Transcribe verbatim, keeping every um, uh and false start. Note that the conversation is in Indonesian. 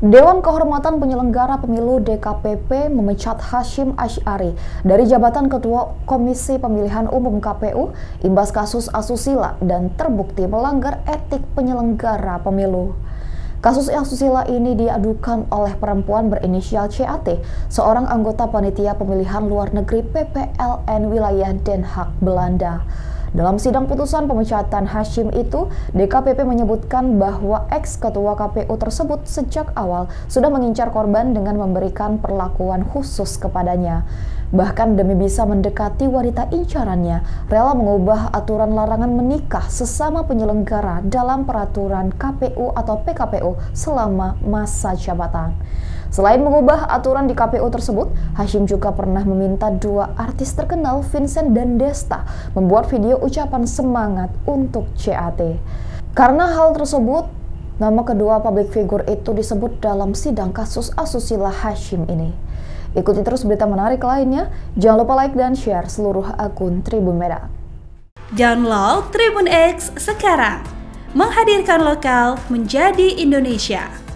Dewan Kehormatan Penyelenggara Pemilu D K P P memecat Hasyim Asy'ari dari jabatan Ketua Komisi Pemilihan Umum K P U imbas kasus asusila dan terbukti melanggar etik penyelenggara pemilu. Kasus asusila ini diadukan oleh perempuan berinisial C A T, seorang anggota panitia pemilihan luar negeri P P L N wilayah Den Haag, Belanda. Dalam sidang putusan pemecatan Hasyim itu, D K P P menyebutkan bahwa ex-ketua K P U tersebut sejak awal sudah mengincar korban dengan memberikan perlakuan khusus kepadanya. Bahkan demi bisa mendekati wanita incarannya, rela mengubah aturan larangan menikah sesama penyelenggara dalam peraturan K P U atau P K P U selama masa jabatan. Selain mengubah aturan di K P U tersebut, Hasyim juga pernah meminta dua artis terkenal Vincent dan Desta membuat video ucapan semangat untuk C A T. Karena hal tersebut, nama kedua public figure itu disebut dalam sidang kasus asusila Hasyim ini. Ikuti terus berita menarik lainnya, jangan lupa like dan share seluruh akun Tribun Medan. Download Tribun X sekarang, menghadirkan lokal menjadi Indonesia.